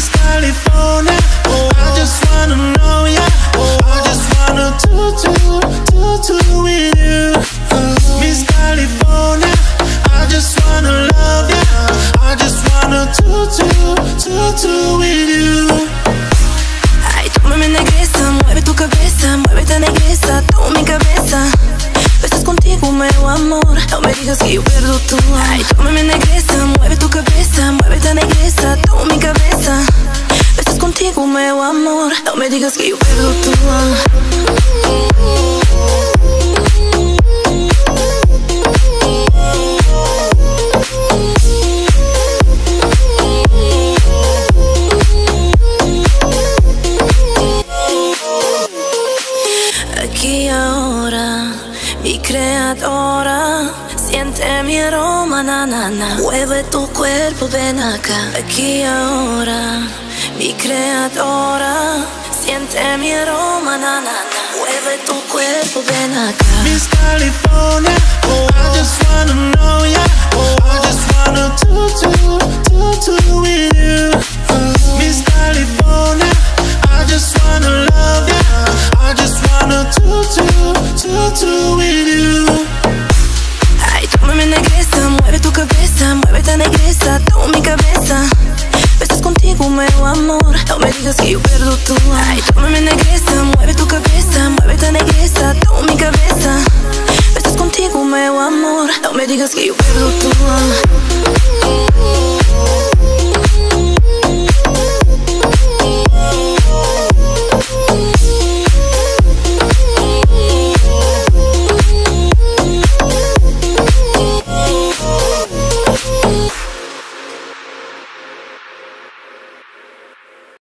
Miss California, I just wanna know ya. I just wanna do with you. Miss California, I just wanna love ya. I just wanna do with you. Ay, tómame negresa, mueve tu cabeza, muévete negresa, toma mi cabeza. Estás contigo, mero amor, no me digas que yo pierdo tú. Ay, tómame negresa, mueve tu cabeza, muévete negresa, toma mi cabeza. Estás contigo, mero amor, no me digas que yo pierdo tú. Aquí ahora, mi creadora, siente mi aroma, na, na, na. Mueve tu cuerpo, ven acá. Aquí ahora, mi creadora, siente mi aroma, na, na, na. Mueve tu cuerpo, ven acá. Miss California, I just wanna know ya. I just wanna do with you. Miss California, I just wanna love ya. I just wanna do with you. Ay, tómame negresa, mueve tu cabeza, muévete negresa, toma mi cabeza. Estás contigo, mero amor, no me digas que yo pierdo tú. Ay, tómame negresa, mueve tu cabeza, muévete negresa, toma mi cabeza. Estás contigo, mero amor, no me digas que yo pierdo tú.